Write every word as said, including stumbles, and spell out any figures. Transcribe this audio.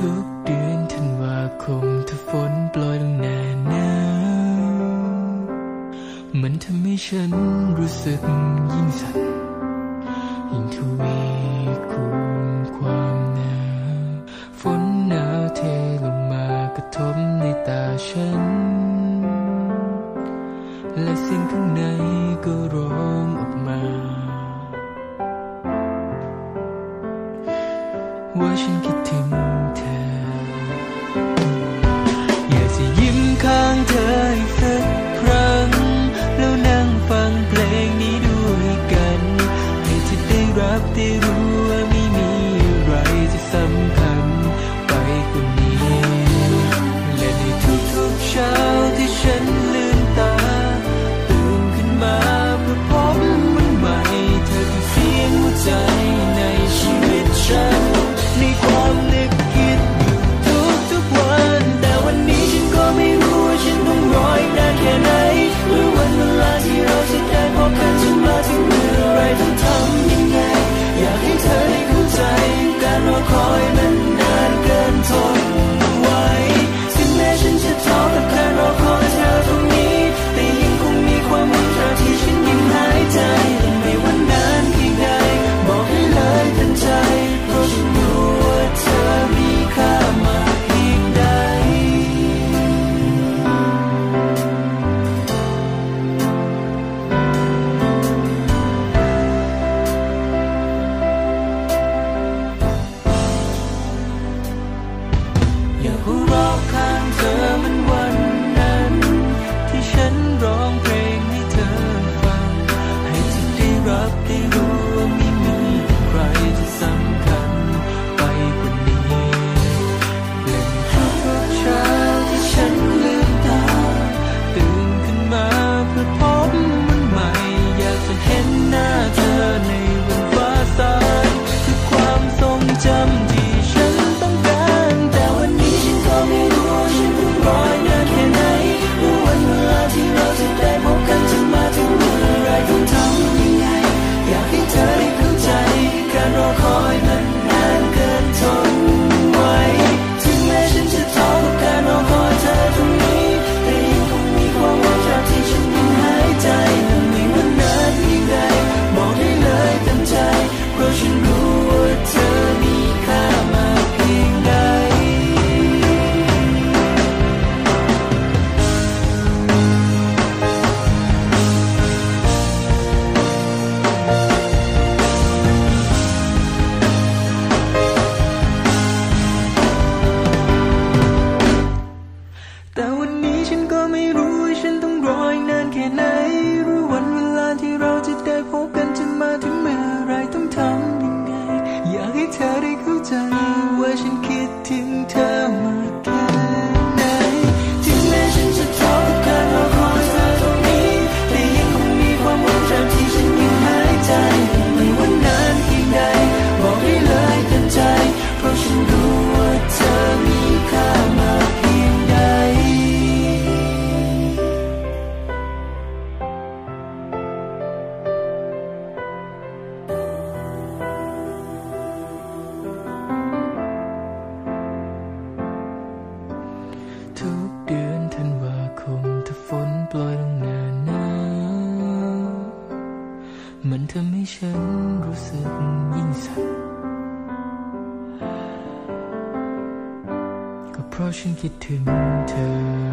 ทุกเดือนธันวาคมถ้าฝนโปรยลงหน้าหนาวมันทำให้ฉันรู้สึกยิ่งสั่นยิ่งทวีคูณความหนาวฝนหนาวเทลงมากระทบในตาฉันและเสียงข้างในก็ร้องออกมาว่าฉันคิดถึงเธออยากจะยิ้มข้างเธออีกสักครั้งแล้วนั่งฟังเพลงนี้ด้วยกันให้เธอได้รับได้รู้ว่าไม่มีอะไรจะสำคัญไปกว่านี้และในทุกๆเช้าที่ฉันลืมตาตื่นขึ้นมาเพื่อพบมันใหม่เธอคือเสียงหัวใจในชีวิตฉันในความนึกคิดอยู่ทุกๆวันแต่วันนี้ฉันก็ไม่รู้ว่าฉันต้องรออีกนานแค่ไหนหรือวันเวลาที่เราจะได้พบกันจะมาถึงเมื่อไรต้องทำยังไงอยากให้เธอได้เข้าใจการรอคอยมันนานเกินทนไหวถึงแม้ฉันจะท้อกับการรอคอยเธอตรงนี้แต่ยังคงมีความหวังตราบที่ฉันยังหายใจไม่ว่านานเพียงใดบอกให้เลยตั้งใจเพราะฉันรู้ว่าเธอมีค่ามากเพียงใดอยากรู้รอบข้างเธอมันวันนั้นที่ฉันร้องเพลงให้เธอฟังให้เธอได้รับได้รู้ว่าไม่มีใครจะสำคัญไปกว่านี้และทุกๆเช้าที่ฉันลืมตาตื่นขึ้นมาเพื่อพบมันใหม่อยากจะเห็นหน้าเธอในวันฟ้าใสคือความทรงจำที่ฉันต้องการแต่วันนี้ฉันก็ไม่รู้ว่าฉันต้องรออีกนานแค่ไหนหรือวันเวลาที่เราจะได้พบกันจะมาถึงเมื่อไรต้องทำยังไงอยากให้เธอได้เข้าใจการรอคอยมันนานเกินทนไหวถึงแม้ฉันจะท้อกับการรอคอยเธอตรงนี้แต่ยังคงมีความหวังตราบที่ฉันยังหายใจและไม่ว่านานเพียงใดบอกได้เลยเต็มใจเพราะฉันรู้ว่าเธอมีค่ามากเพียงใดแต่วันนี้ฉันก็ไม่รู้ว่าฉันต้องรออีกนานแค่ไหนหรือวันเวลาที่เราจะได้พบกันจะมาถึงเมื่อไรต้องทำยังไงอยากให้เธอได้เข้าใจว่าฉันคิดถึงเธอมากแค่ไหนถึงแม้ฉันจะท้อกับการรอคอยเธอตรงนี้แต่ยังคงมีความหวังตราบที่ฉันยังหายใจไม่ว่านานเพียงใดบอกได้เลยเต็มใจเพราะฉันรู้ว่าเธอมีค่ามากเพียงใดทุกเดือนธันวาคมถ้าฝนโปรยลงหน้าหนาวมันทำให้ฉันรู้สึกยิ่งสั่นก็เพราะฉันคิดถึงเธอ